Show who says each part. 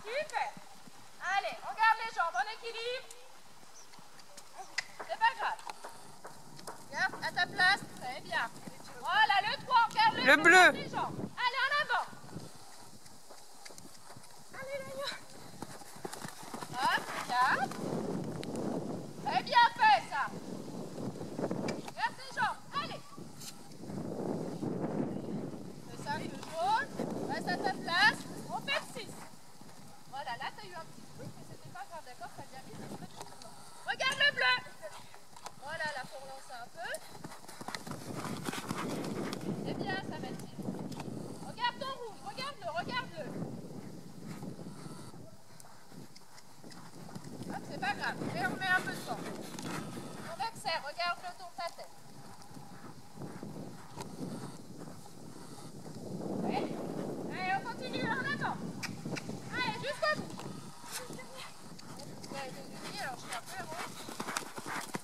Speaker 1: Super. Allez, on garde les jambes en équilibre. C'est pas grave. Garde à ta place. Très bien. Voilà, le 3, on garde le bleu.
Speaker 2: bleu.
Speaker 1: Les jambes. Allez, en avant. Allez, là. Hop, regarde. Très bien fait, ça. Garde tes jambes. Allez. Le 5, le jaune. Reste à ta place. On fait le 6. Voilà, là, tu as eu un petit truc, mais c'était pas grave, d'accord? Ça vient vite, un peu de mouvement. Regarde le bleu. Voilà, là, pour lancer un peu. C'est bien, ça, Mathilde. Regarde ton rouge, regarde-le, regarde-le. Hop, c'est pas grave. Et on met un peu de temps. Ton vexer, regarde-le tour de ta tête. Allez, allez, on continue en avant. Allez, jusqu'au bout. Alors je suis un peu rouge.